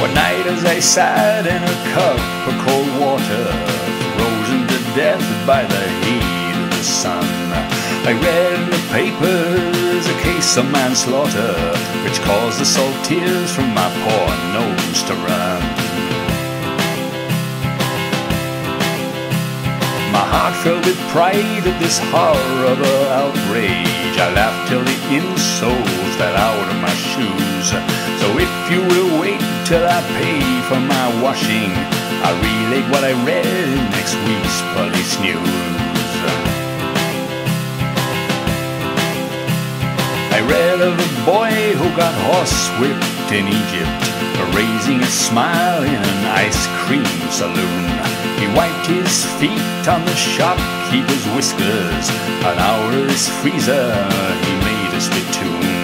One night as I sat in a cup of cold water, frozen to death by the heat of the sun, I read in the papers a case of manslaughter, which caused the salt tears from my poor nose to run. My heart filled with pride at this horrible outrage. I laughed till the insoles fell out of my shoes. So if you will wait till I pay for my washing, I'll relate what I read in next week's police news. I read of a boy who got horsewhipped in Egypt for raising a smile in an ice cream saloon. He wiped his feet on the shopkeeper's whiskers. An hour in his freezer he made a spittoon.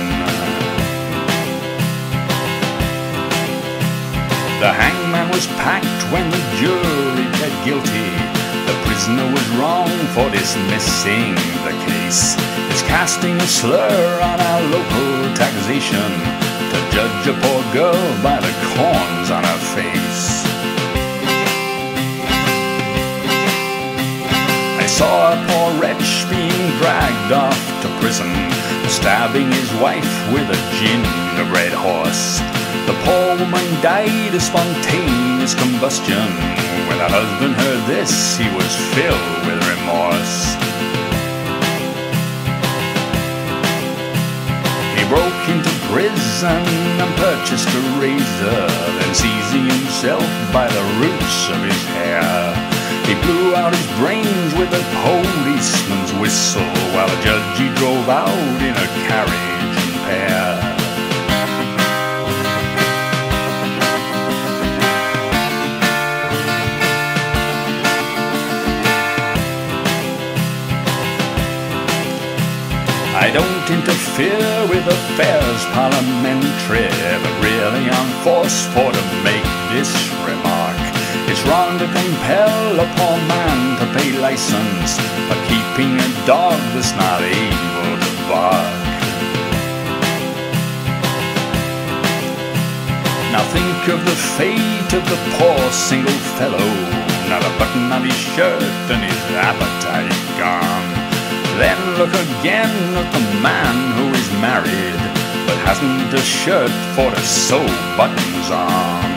The hangman was packed when the jury pled guilty. The prisoner was wrong for dismissing the case. It's casting a slur on our local taxation to judge a poor girl by the corns on her face. I saw a poor wretch being dragged off to prison for stabbing his wife with a gingerbread horse. The poor woman died of spontaneous combustion. When her husband heard this, he was filled with remorse. He broke into prison and purchased a razor, then seizing himself by the roots of his hair, he blew out his brains with a policeman's whistle, while a judge he drove out in a carriage and pair. I don't interfere with affairs parliamentary, but really I'm forced for to make this remark. It's wrong to compel a poor man to pay license for keeping a dog that's not able to bark. Now think of the fate of the poor single fellow, not a button on his shirt and his appetite gone. Then look again at the man who is married, but hasn't a shirt for to sew buttons on.